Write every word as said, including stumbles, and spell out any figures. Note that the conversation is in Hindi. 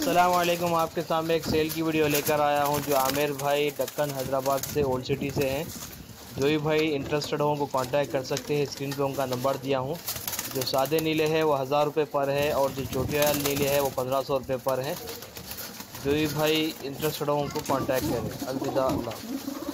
अस्सलाम वालेकुम। आपके सामने एक सेल की वीडियो लेकर आया हूं जो आमिर भाई ढक्कन हैदराबाद से ओल्ड सिटी से हैं। जो भी भाई इंटरेस्टेड हो वो कांटेक्ट कर सकते हैं। स्क्रीन पे उनका नंबर दिया हूं। जो सादे नीले हैं वो हज़ार रुपये पर है और जो चोटियाल नीले है वो पंद्रह सौ रुपये पर है। जो भी भाई इंटरेस्टेड हो उनको कांटेक्ट करें। अलविदा। अल्लाह।